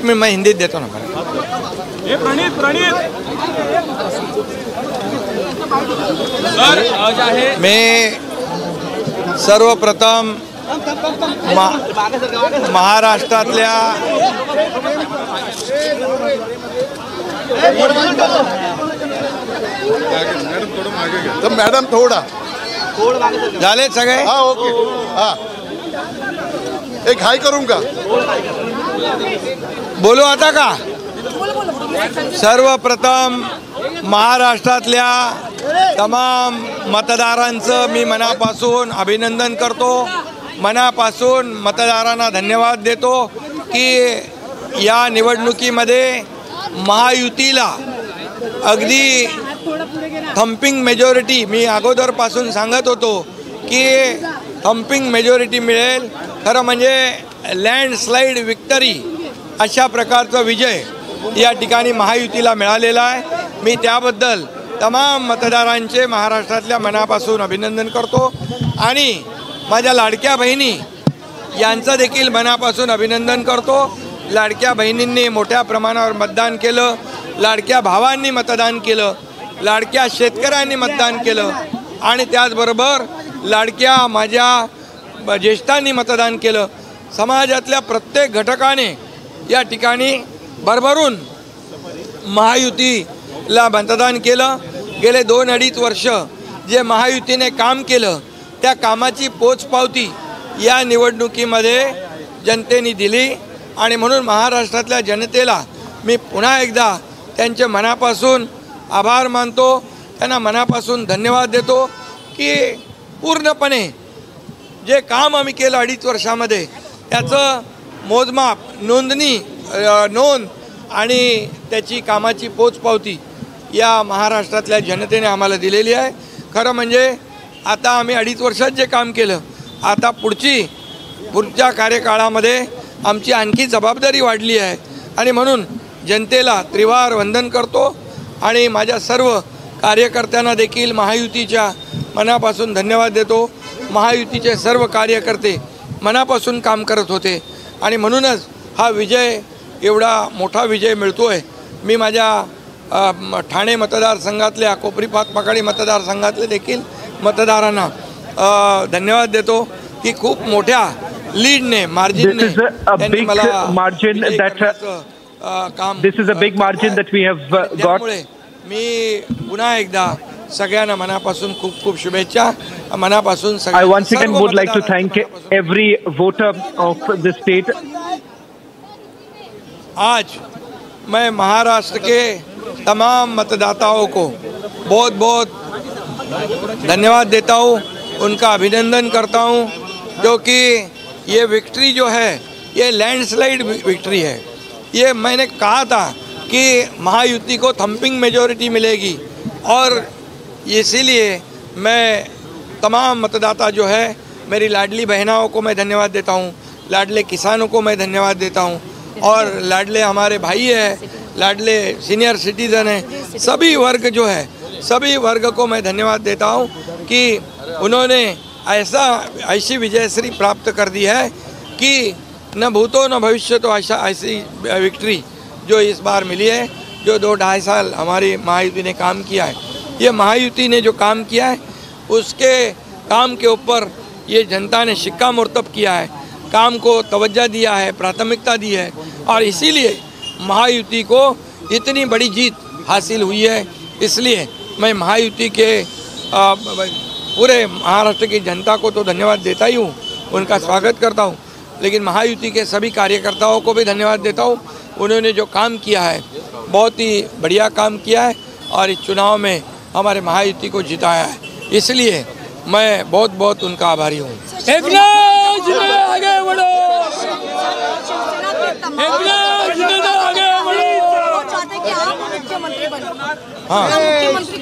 एक मिनट मैं हिंदीत देतो ना. मी सर्वप्रथम महाराष्ट्रातल्या मॅडम थोडा झाले सगळे. हा ओके. हा एक हाय करून का बोलू आता का. सर्वप्रथम महाराष्ट्रातल्या तमाम मतदारांचं मी मनापासून अभिनंदन करतो. मनापासून मतदारांना धन्यवाद देतो की या निवडणुकीमध्ये महायुतीला अगदी थम्पिंग मेजॉरिटी, मी अगोदरपासून सांगत होतो की थम्पिंग मेजॉरिटी मिळेल. खरं म्हणजे लँडस्लाईड विक्टरी अशा प्रकारचा विजय या ठिकाणी महायुतीला मिळालेला आहे. मी त्याबद्दल तमाम मतदारांचे महाराष्ट्रातल्या मनापासून अभिनंदन करतो आणि माझ्या लाडक्या बहिणी यांचं देखील मनापासून अभिनंदन करतो. लाडक्या बहिणींनी मोठ्या प्रमाणावर मतदान केलं, लाडक्या भावांनी मतदान केलं, लाडक्या शेतकऱ्यांनी मतदान केलं आणि त्याचबरोबर लाडक्या माझ्या ज्येष्ठांनी मतदान केलं. समाजातल्या प्रत्येक घटकाने या ठिकाणी भरभरून महायुतीला मतदान केलं. गेले 2-2.5 वर्ष जे महायुतीने काम केलं त्या कामाची पोचपावती या निवडणुकीमध्ये जनतेने दिली आणि म्हणून महाराष्ट्रातल्या जनतेला मी पुन्हा एकदा त्यांचे मनापासून आभार मानतो, त्यांना मनापासून धन्यवाद देतो की पूर्णपणे जे काम आम्ही केलं 2.5 वर्षामध्ये त्याचं मोजमाप, नोंद आणि त्याची कामाची पोचपावती या महाराष्ट्रातल्या जनतेने आम्हाला दिलेली आहे. खरं म्हणजे आता आम्ही 2.5 वर्षात जे काम केलं, आता पुढच्या कार्यकाळामध्ये आमची आणखी जबाबदारी वाढली आहे आणि म्हणून जनतेला त्रिवार वंदन करतो आणि माझ्या सर्व कार्यकर्त्यांना देखील महायुतीच्या मनापासून धन्यवाद देतो. महायुतीचे सर्व कार्यकर्ते मनापासून काम करत होते आणि म्हणूनच हा विजय, एवढा मोठा विजय मिळतो आहे. मी माझ्या ठाणे मतदारसंघातल्या कोपरी पातपाकाडी मतदारसंघातले देखील मतदारांना धन्यवाद देतो की खूप मोठ्या लीडने, मार्जिनने त्यांनी मला काम. This is a big margin that we have got. मी पुन्हा एकदा सगळ्यांना मनापासून खूप खूप शुभेच्छा. मनापासून I once again would like to thank every voter of the state. आज मैं महाराष्ट्र के तमाम मतदाताओं को बहुत बहुत धन्यवाद देता हूँ, उनका अभिनंदन करता हूँ क्योंकि ये विक्ट्री जो है ये लैंडस्लाइड विक्ट्री है. ये मैंने कहा था कि महायुति को थम्पिंग मेजॉरिटी मिलेगी और इसीलिए मैं तमाम मतदाता जो है, मेरी लाडली बहनाओं को मैं धन्यवाद देता हूँ, लाडले किसानों को मैं धन्यवाद देता हूँ और लाडले हमारे भाई हैं, लाडले सीनियर सिटीज़न हैं, सभी वर्ग जो है, सभी वर्ग को मैं धन्यवाद देता हूँ कि उन्होंने ऐसी विजयश्री प्राप्त कर दी है कि न भूतो न भविष्य तो ऐसी विक्ट्री जो इस बार मिली है, जो 2-2.5 साल हमारी महायुति ने काम किया है. ये महायुति ने जो काम किया है उसके काम के ऊपर ये जनता ने शिक्कामोर्तब किया है, काम को तवज्जो दिया है, प्राथमिकता दी है और इसीलिए महायुति को इतनी बड़ी जीत हासिल हुई है. इसलिए मैं महायुति के पूरे महाराष्ट्र की जनता को तो धन्यवाद देता ही हूँ, उनका स्वागत करता हूँ, लेकिन महायुति के सभी कार्यकर्ताओं को भी धन्यवाद देता हूँ. उन्होंने जो काम किया है बहुत ही बढ़िया काम किया है और इस चुनाव में हमारे महायुति को जिताया है, इसलिए मैं बहुत बहुत उनका आभारी हूँ. हाँ,